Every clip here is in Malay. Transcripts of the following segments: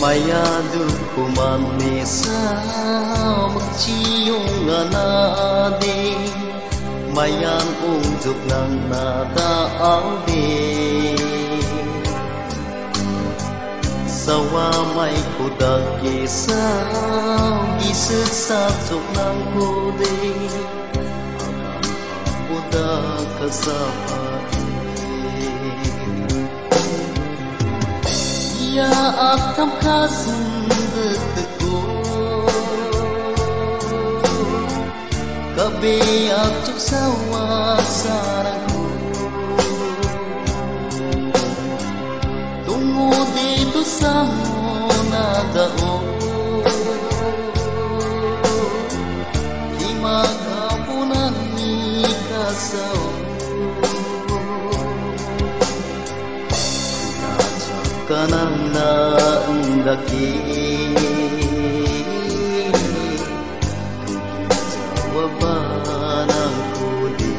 Mayadu kumanesa magciong anade Mayan unjuk ng nadaawde Sawa may kudag isa Gisat sa tsuk ng kude Akan kudag kasapati Ya atam kasundeteku Kabe atuk sawa sarangku Tungu dito sa monagao Lima kapunan ni kasao Kanang naandaki Jawaban ang kuli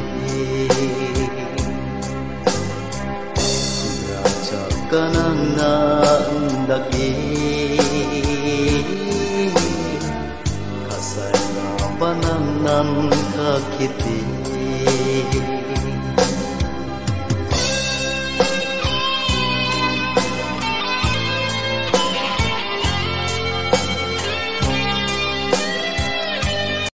Raja kanang naandaki Kasay na panangan kakiti